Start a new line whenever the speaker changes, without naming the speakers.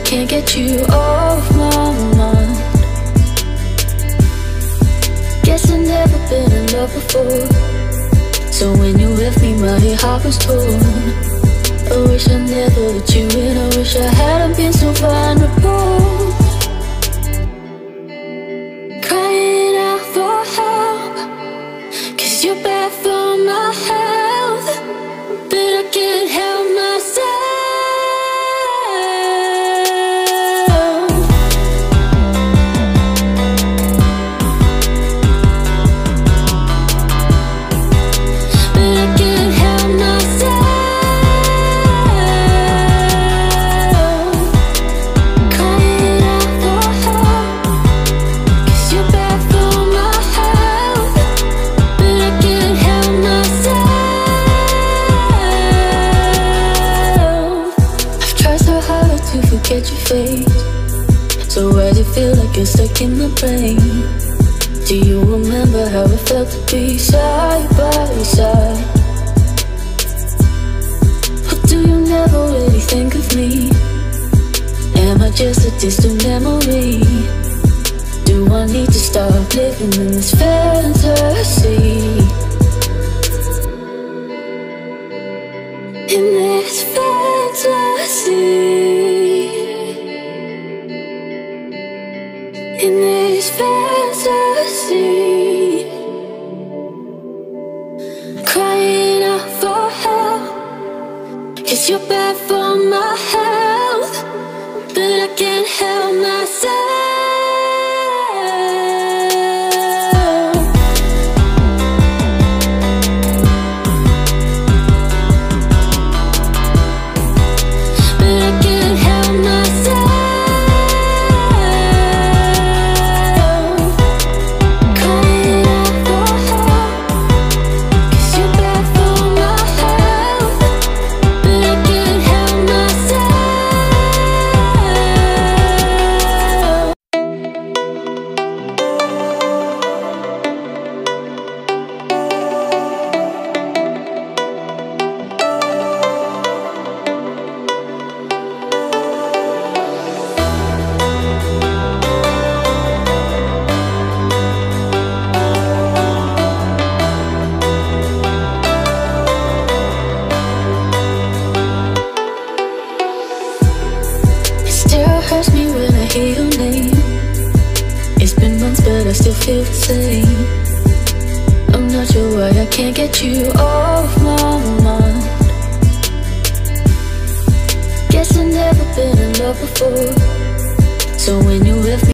can't get you off my mind. Guess I've never been in love before, so when you left me my heart was torn. I wish I never let you in, I wish I hadn't been so vulnerable. Crying out for help, 'cause you're bad for my health, but I can't help myself. Forget your face, so why does it feel like you're stuck in my brain? Do you remember how it felt to be side by side? Or do you never really think of me? Am I just a distant memory? Do I need to stop living in this fantasy? In this fantasy, in this fantasy, crying out for help, 'cause you're bad for my health, but I can't help myself. Hurts me when I hear your name. It's been months but I still feel the same. I'm not sure why I can't get you off my mind. Guess I've never been in love before, so when you left me